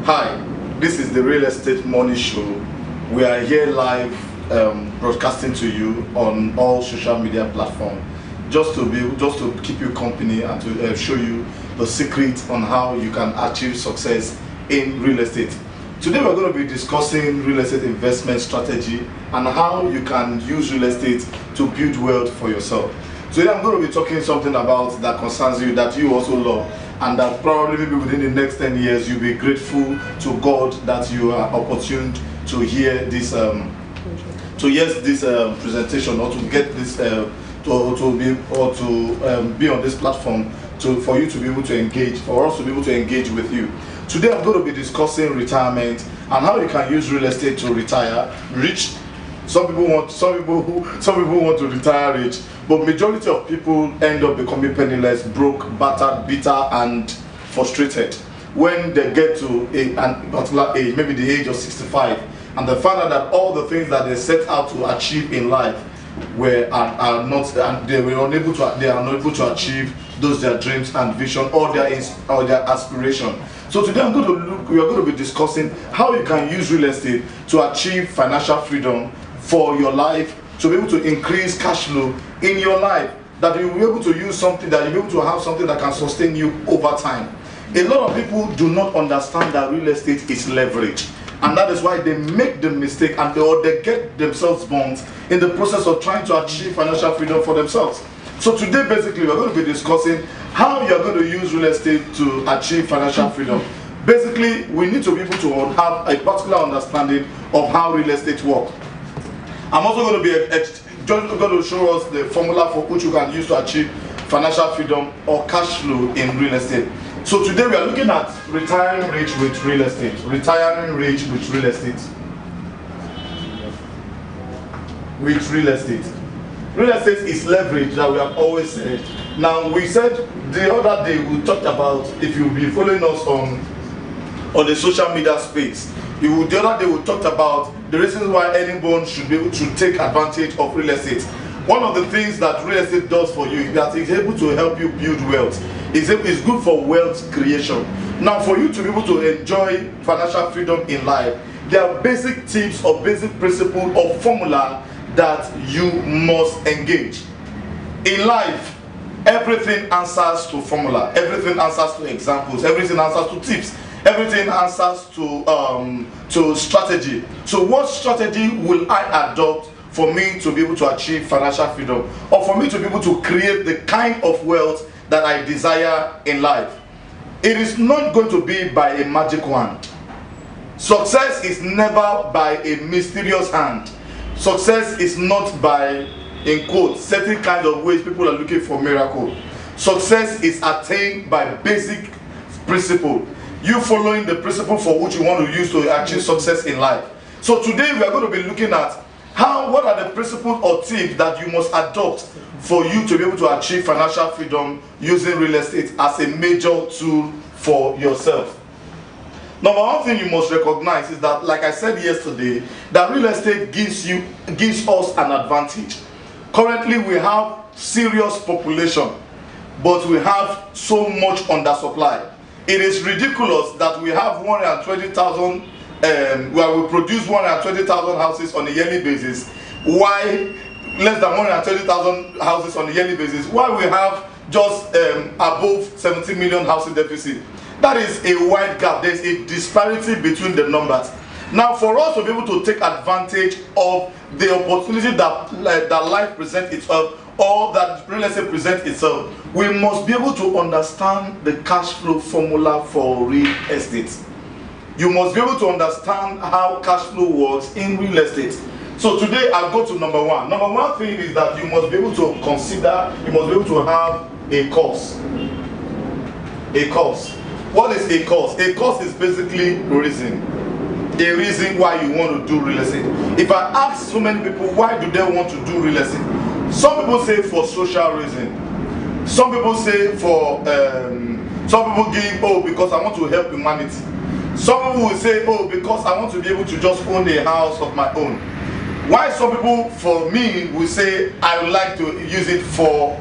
Hi, this is the Real Estate Money Show. We are here live broadcasting to you on all social media platforms just to keep you company and to show you the secret on how you can achieve success in real estate. Today we're going to be discussing real estate investment strategy and how you can use real estate to build wealth for yourself. Today I'm going to be talking something about that concerns you, that you also love, and that probably maybe within the next 10 years you'll be grateful to God that you are opportuned to hear this presentation, or to get this be on this platform, for you to be able to engage, for us to be able to engage with you. Today I'm going to be discussing retirement and how you can use real estate to retire rich. Some people want to retire rich, but majority of people end up becoming penniless, broke, battered, bitter, and frustrated when they get to a particular age, maybe the age of 65, and they find out that all the things that they set out to achieve in life they are unable to achieve their dreams and vision, or their aspiration. So today we are going to be discussing how you can use real estate to achieve financial freedom for your life, to be able to increase cash flow in your life, that you'll be able to use something, that you'll be able to have something that can sustain you over time. A lot of people do not understand that real estate is leverage, and that is why they make the mistake and they get themselves burnt in the process of trying to achieve financial freedom for themselves. So today basically we're going to be discussing how you're going to use real estate to achieve financial freedom. Basically, we need to be able to have a particular understanding of how real estate works. I'm also going to show us the formula for which you can use to achieve financial freedom or cash flow in real estate. So today we are looking at retiring rich with real estate. Retiring rich with real estate. With real estate. Real estate is leverage, that we have always said. Now, we said the other day, we talked about, if you'll be following us on the social media space, the other day we talked about the reasons why anyone should be able to take advantage of real estate. One of the things that real estate does for you is that it's able to help you build wealth. It's good for wealth creation. Now, for you to be able to enjoy financial freedom in life, there are basic tips or basic principles or formula that you must engage. In life, everything answers to formula, everything answers to examples, everything answers to tips, everything answers to strategy. So what strategy will I adopt for me to be able to achieve financial freedom, or for me to be able to create the kind of wealth that I desire in life? It is not going to be by a magic wand. Success is never by a mysterious hand. Success is not by, in quotes, certain kind of ways people are looking for miracle. Success is attained by basic principle. You following the principle for which you want to use to achieve success in life. So today we are going to be looking at what are the principles or tips that you must adopt for you to be able to achieve financial freedom using real estate as a major tool for yourself. Number one thing you must recognize is that, like I said yesterday, that real estate gives us an advantage. Currently we have serious population, but we have so much undersupply. It is ridiculous that we have 120,000 where we produce 120,000 houses on a yearly basis. Why less than 120,000 houses on a yearly basis? Why we have just above 70 million housing deficit? That is a wide gap. There is a disparity between the numbers. Now, for us to be able to take advantage of the opportunity that life presents itself, or that real estate presents itself, we must be able to understand the cash flow formula for real estate. You must be able to understand how cash flow works in real estate. So today I'll go to number one. Number one thing is that you must be able to consider, you must be able to have a course. A course. What is a course? A course is basically a reason why you want to do real estate. If I ask so many people why do they want to do real estate, some people say for social reason. Some people say for some people give because I want to help humanity. Some people will say because I want to be able to just own a house of my own. Why some people, for me, will say I would like to use it for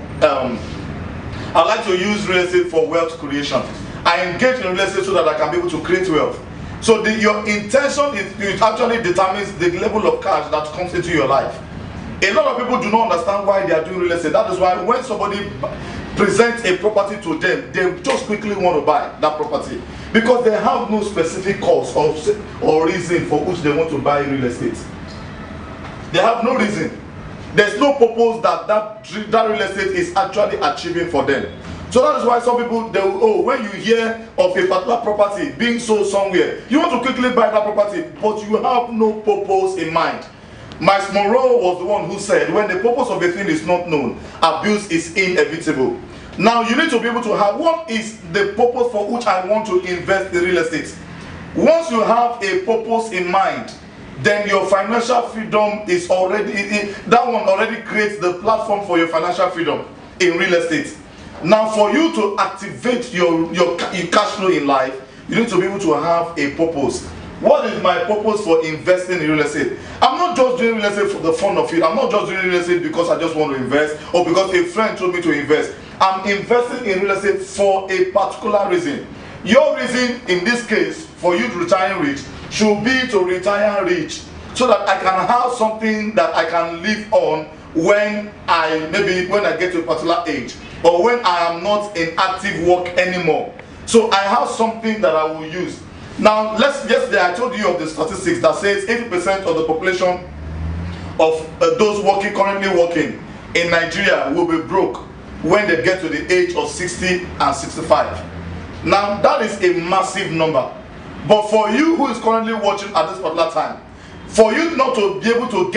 I like to use real estate for wealth creation. I engage in real estate so that I can be able to create wealth. So your intention it actually determines the level of cash that comes into your life. A lot of people do not understand why they are doing real estate. That is why when somebody presents a property to them, they just quickly want to buy that property because they have no specific cause or reason for which they want to buy real estate. They have no reason. There's no purpose that real estate is actually achieving for them. So that is why some people, when you hear of a particular property being sold somewhere, you want to quickly buy that property, but you have no purpose in mind. Miles Monroe was the one who said, when the purpose of a thing is not known, abuse is inevitable. Now you need to be able to have, what is the purpose for which I want to invest in real estate? Once you have a purpose in mind, then your financial freedom is already, that one already creates the platform for your financial freedom in real estate. Now for you to activate your cash flow in life, you need to be able to have a purpose. What is my purpose for investing in real estate? I'm not just doing real estate for the fun of it. I'm not just doing real estate because I just want to invest or because a friend told me to invest. I'm investing in real estate for a particular reason. Your reason in this case for you to retire rich should be to retire rich so that I can have something that I can live on when I get to a particular age or when I am not in active work anymore. So I have something that I will use. Now, yesterday I told you of the statistics that says 80% of the population of those currently working in Nigeria will be broke when they get to the age of 60 and 65. Now, that is a massive number. But for you who is currently watching at this particular time, for you not to be able to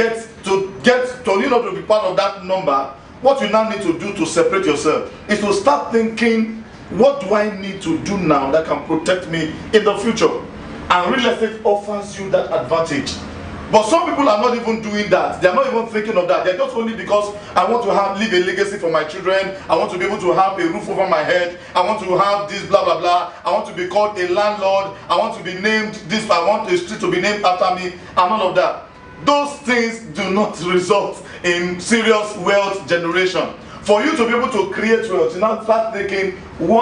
be part of that number, what you now need to do to separate yourself is to start thinking, what do I need to do now that can protect me in the future? And real estate offers you that advantage. But some people are not even doing that. They are not even thinking of that. They're just only because I want to leave a legacy for my children. I want to be able to have a roof over my head. I want to have this blah blah blah. I want to be called a landlord. I want to be named this. I want the street to be named after me and all of that. Those things do not result in serious wealth generation. For you to be able to create wealth, you now start thinking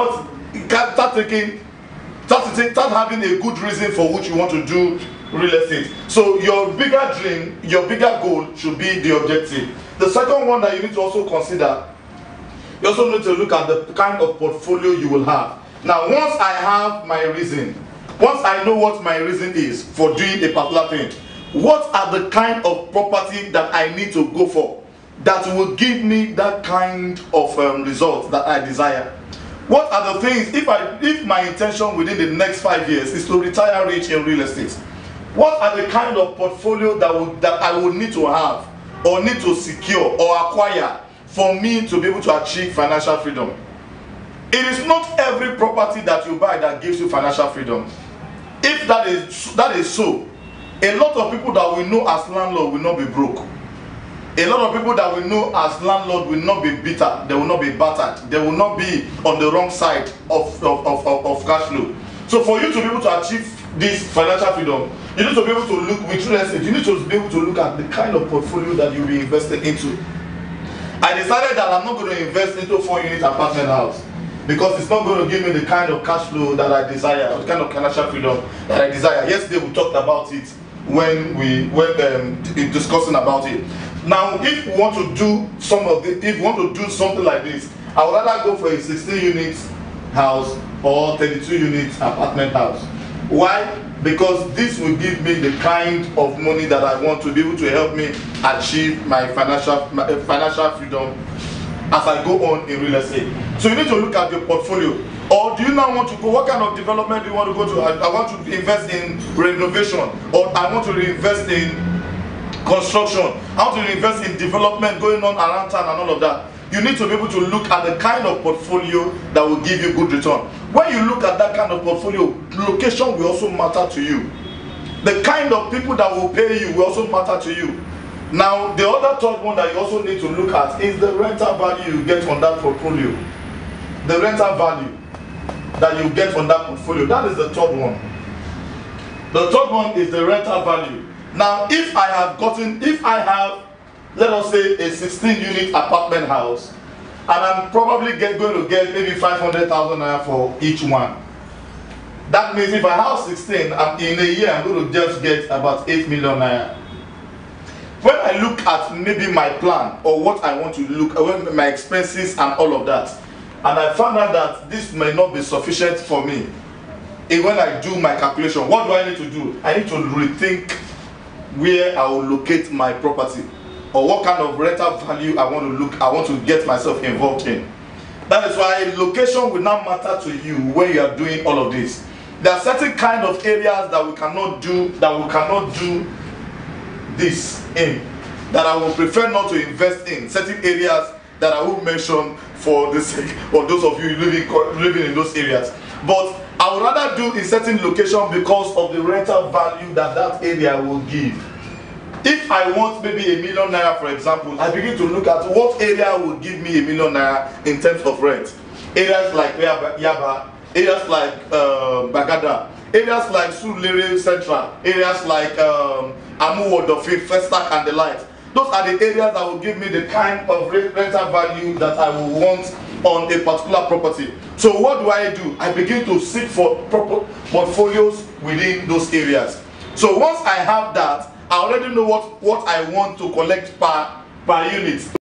start having a good reason for which you want to do real estate. So your bigger dream, your bigger goal should be the objective. The second one that you need to also consider, you also need to look at the kind of portfolio you will have. Now, once I have my reason, once I know what my reason is for doing a particular thing, what are the kind of property that I need to go for that will give me that kind of result that I desire? What are the things, if my intention within the next 5 years is to retire rich in real estate, what are the kind of portfolio that I would need to have or need to secure or acquire for me to be able to achieve financial freedom? It is not every property that you buy that gives you financial freedom. If that is so, a lot of people that we know as landlord will not be broke. A lot of people that we know as landlord will not be bitter. They will not be battered. They will not be on the wrong side of cash flow. So for you to be able to achieve this financial freedom, you need to be able to look with real estate. You need to be able to look at the kind of portfolio that you'll be investing into. I decided that I'm not going to invest into 4-unit apartment house because it's not going to give me the kind of cash flow that I desire, or the kind of financial freedom that I desire. Yesterday we talked about it when we were discussing about it. Now, if you want to do something like this, I would rather go for a 16-unit house or 32-unit apartment house. Why? Because this will give me the kind of money that I want to be able to help me achieve my financial freedom as I go on in real estate. So you need to look at your portfolio. Or do you now want to go, what kind of development do you want to go to? I want to invest in renovation, or I want to invest in construction. I want to invest in development going on around town and all of that. You need to be able to look at the kind of portfolio that will give you good return. When you look at that kind of portfolio, location will also matter to you. The kind of people that will pay you will also matter to you. Now, the other third one that you also need to look at is the rental value you get on that portfolio. The rental value that you get on that portfolio. That is the third one. The third one is the rental value. Now, if I have, let us say, a 16-unit apartment house, and I'm probably going to get maybe 500,000 naira for each one, That means if I have 16, in a year I'm going to just get about 8 million naira. When I look at maybe my plan or what I want to look at, my expenses and all of that, and I found out that this may not be sufficient for me, and when I do my calculation, what do I need to do? I need to rethink where I will locate my property, or what kind of rental value I want to get myself involved in. That is why location will not matter to you when you are doing all of this. There are certain kind of areas that we cannot do this in, that I will prefer not to invest in. Certain areas that I will mention for the sake of those of you living in those areas. But I would rather do in certain location because of the rental value that that area will give. If I want maybe $1 million naira, for example, I begin to look at what area will give me $1 million naira in terms of rent. Areas like Yaba, areas like Bagada, areas like Surulere Central, areas like Amuwo, Dofin, Festac and the like. Those are the areas that will give me the kind of rental value that I will want on a particular property. So what do? I begin to seek for proper portfolios within those areas. So once I have that, I already know what I want to collect per unit.